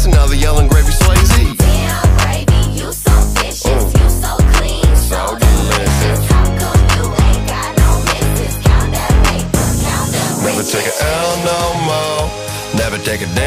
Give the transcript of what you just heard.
another yelling gravy Swayze. Damn, gravy, you so vicious, you so clean, so delicious. How come you ain't got no misses? Count that paper, count that Never wishes. take a L no more. Never take a damn